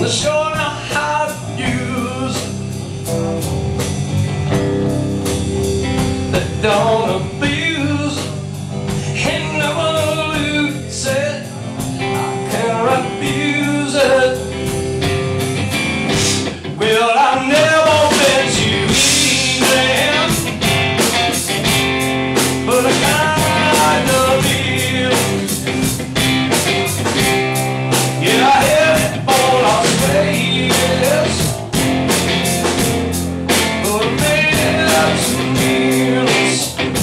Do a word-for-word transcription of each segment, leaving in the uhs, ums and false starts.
to show me how to use that don't abuse and never lose it. I can't refuse it. Well, I've never been too easy, but I kind of feel, yeah, I have it for Las Vegas, but I made it up to meals.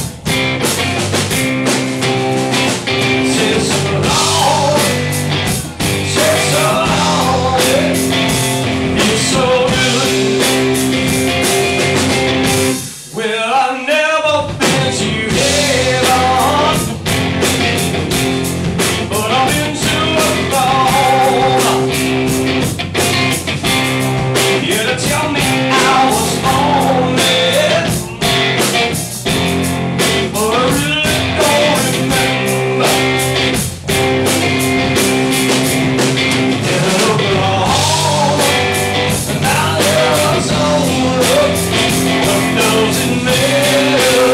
Since so long, since so long, yeah, it's so good. Well, I've never been to heaven, but I've been to a throne. Yeah, to tell me I was on it, but I really don't remember. In Oklahoma, and out in Arizona, what does it matter?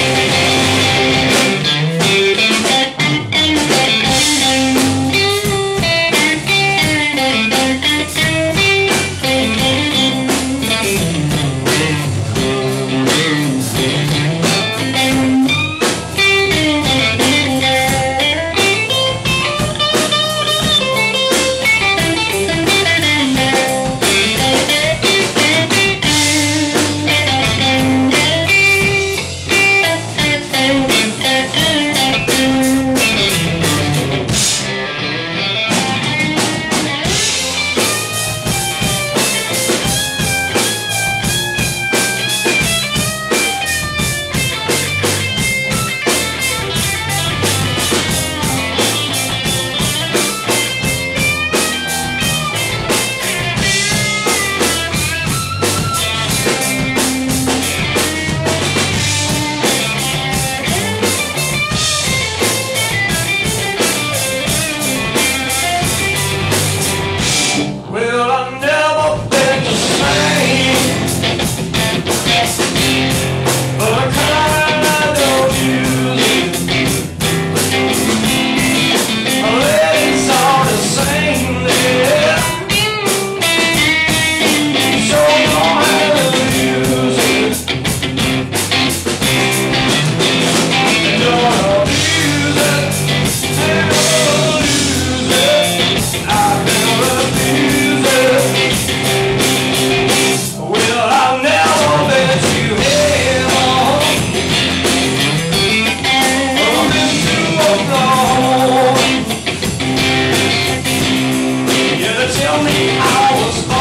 Well, I've never been the same, but I kind of use it. It's all the same there, so you don't have to use it. Don't abuse it, never lose it. I've never abused it. Well, I've never been to heaven, but I've been to a throne. Yeah, they tell me I was